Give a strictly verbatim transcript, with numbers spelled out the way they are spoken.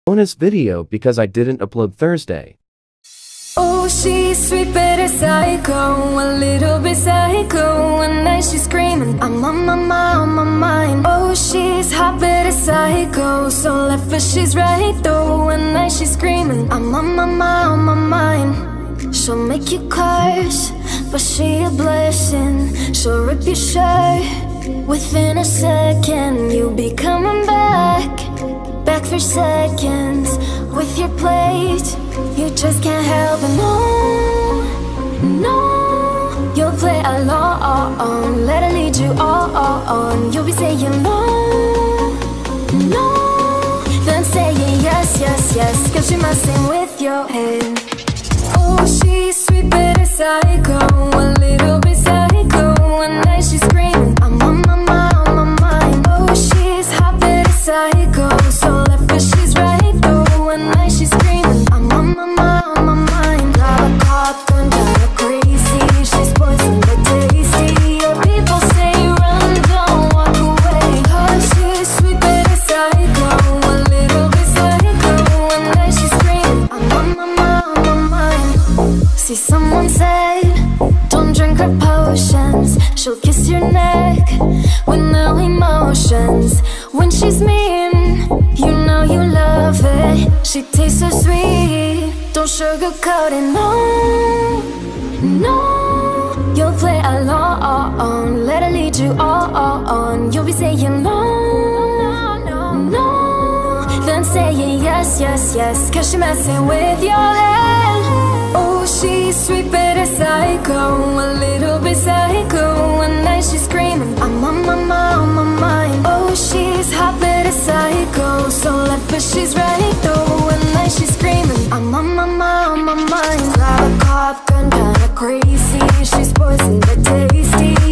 Bonus video because I didn't upload Thursday. Oh, she's sweet but a psycho, a little bit psycho. One night she's screaming, I'm on my mind, on my mind. Oh, she's hot but a psycho, so left but she's right though. One night she's screaming, I'm on my mind, on my mind. She'll make you curse, but she a blessing. She'll rip your shirt within a second. You'll be coming back, back for seconds with your plate. You just can't help it, no, no. You'll play along, let her lead you on. You'll be saying no, no, then saying yes, yes, yes, cause you're messing with your head. Oh, she's sweet but a psycho, a little bit psycho. One night she's screaming, I'm on my mind, on my mind. Oh, she's hot but a psycho, so left but she's right though. One night she's screaming, I'm on my mind, on my mind. Got a cop gun, got her crazy. She's poison but tasty. Your people say run, don't walk away. Oh, she's sweet but a psycho, a little bit psycho. One night she's screaming, I'm on my mind, on my mind. See, someone said, don't drink her potions. She'll kiss your neck with no emotions. When she's mean, you know you love it. She tastes so sweet, don't sugarcoat it, no, no. You'll play along, let her lead you on. You'll be saying no, no, then saying yes, yes, yes, cause she messing with your head. Oh, she's sweet but a psycho, a little bit psycho. One night she's screaming, I'm on my mind, on my mind. Oh, she's hot but a psycho, so left but she's right though. One night she's screaming, I'm on my mind, on my mind. Grab a cop gun, kinda crazy. She's poison but tasty.